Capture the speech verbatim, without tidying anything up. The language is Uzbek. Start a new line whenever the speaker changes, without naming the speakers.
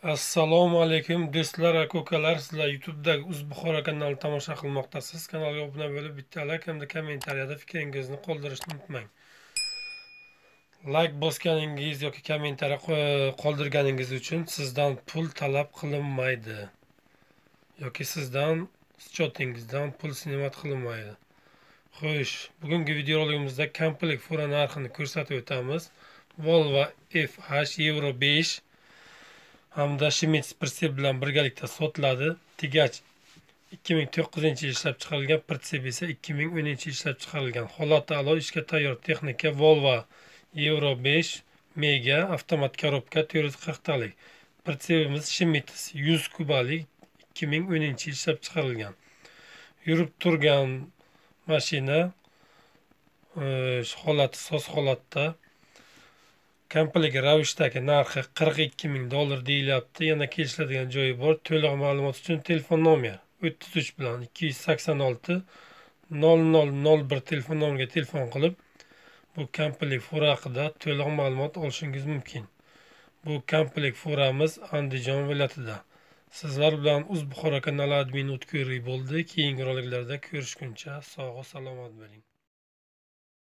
Assalomu alaykum do'stlar va ko'kalar, sizlar YouTube'dagi Uzbuxoro kanalini tomosha qilmoqdasiz. Kanalga obuna bo'lib, bitta like hamda kommentariyada fikringizni qoldirishni unutmang. Like bosganingiz yoki kommentariy qoldirganingiz uchun sizdan pul talab qilinmaydi yoki sizdan schyotingizdan pul sinomat qilinmaydi. Xo'sh, bugungi videorolikimizda komplet fura narxini ko'rsatib o'tamiz. Volvo F H Euro besh hamda Shimits pritsep bilan birgalikda sotiladi. Tigach ikki ming to'qqizinchi yil ishlab chiqarilgan, pritsep esa ikki ming o'ninchi yil ishlab chiqarilgan. Holati a'lo, ishga tayyor texnika. Volvo Euro besh Mega avtomat korobka to'rt yuz qirq talik. Pritsepimiz Shimits yuz kubalik, ikki ming o'ninchi yil ishlab chiqarilgan. Yurib turgan mashina holati soz holatda. Komplet ravishdagi narxi qirq ikki ming dollar deyilyapti. Yana kelishiladigan joyi bor. To'liq ma'lumot uchun telefon nomer o'ttiz uch bilan ikki yuz sakson olti nol nol nol bir telefon nomeriga telefon qilib, bu komplet fura haqida to'liq ma'lumot olishingiz mumkin. Bu komplet furamiz Andijon viloyatida. Sizlar bilan Uzbuxoro kanali admin O'tkir bo'ldi. Keyingi roliklarda ko'rishguncha sog' va salomat bo'ling.